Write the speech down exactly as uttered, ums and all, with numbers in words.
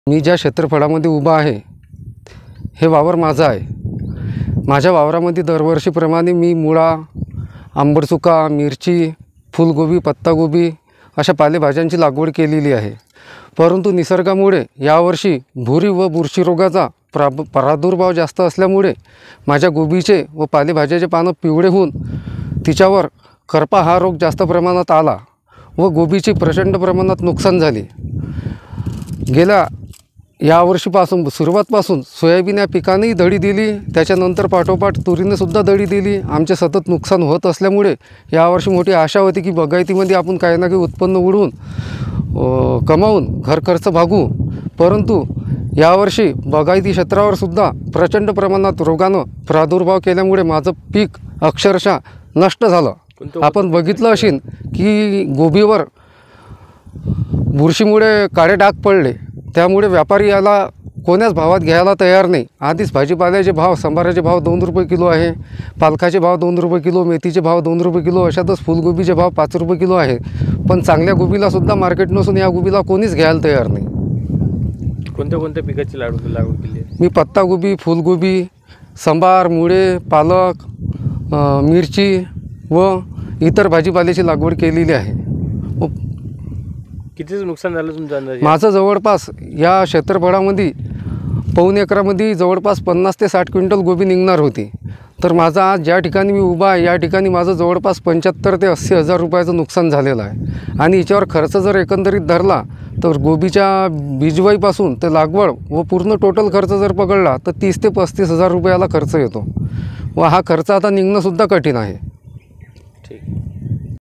मी ज्या क्षेत्रफळामध्ये उभा आहे हे वावर माझा आहे। माझ्या वावरामध्ये दरवर्षीप्रमाणे मी मुळा, आंबटचुका, मिरची, फुलगोबी, पत्तागोबी अशा पालेभाज्यांची लागवड केलेली आहे। परंतु निसर्गामुळे यावर्षी भुरी व बुरशी रोगाचा प्रा प्रादुर्भाव जास्त असल्यामुळे माझ्या गोबीचे व पालेभाज्याचे पानं पिवळे होऊन तिच्यावर करपा हा रोग जास्त प्रमाणात आला व गोबीची प्रचंड प्रमाणात नुकसान झाले। गेल्या यावर्षीपासून सुरुवातपासून सोयाबीन या पिकानेही दडी दिली, त्याच्यानंतर पाठोपाठ तुरीने सुद्धा दडी दिली। आमचे सतत नुकसान होत असल्यामुळे यावर्षी मोठी आशा होती की बागायतीमध्ये आपण काही ना काही उत्पन्न उडवून कमावून घर खर्च भागू, परंतु यावर्षी बागायती क्षेत्रावर सुद्धा प्रचंड प्रमाणात रोगानं प्रादुर्भाव केल्यामुळे माझं पीक अक्षरशः नष्ट झालं। आपण बघितलं असेल की गोबीवर बुरशीमुळे काळे डाग पडले, त्यामुळे व्यापारी याला कोण्याच भावात घ्यायला तयार नाही। आधीच भाजीपाल्याचे भाव, संभाराचे भाव दोन रुपये किलो आहे, पालकाचे भाव दोन रुपये किलो, मेथीचे भाव दोन रुपये किलो, अशातच फुलगोबीचे भाव पाच रुपये किलो आहे। पण चांगल्या गोबीला सुद्धा मार्केट नसून या गोबीला कोणीच घ्यायला तयार नाही। कोणत्या कोणत्या पिकाची लागवड लागवड केली आहे? मी पत्तागोबी, फुलगोबी, संभार, मुळे, पालक, मिरची व इतर भाजीपाल्याची लागवड केलेली आहे। कितीचं नुकसान झालं तुमचं अंदाजे? माझं जवळपास या क्षेत्रफळामध्ये पाऊण एकरामध्ये जवळपास पन्नास ते साठ क्विंटल गोबी निघणार होती। तर माझा आज ज्या ठिकाणी मी उभा आहे या ठिकाणी माझं जवळपास पंच्याहत्तर ते अस्सी हजार रुपयाचं नुकसान झालेलं आहे। आणि याच्यावर खर्च जर एकंदरीत धरला तर गोबीच्या बीजवाईपासून ते लागवड व पूर्ण टोटल खर्च जर पकडला तर तीस ते पस्तीस हजार रुपयाला खर्च येतो व हा खर्च आता निघणंसुद्धा कठीण आहे। ठीक।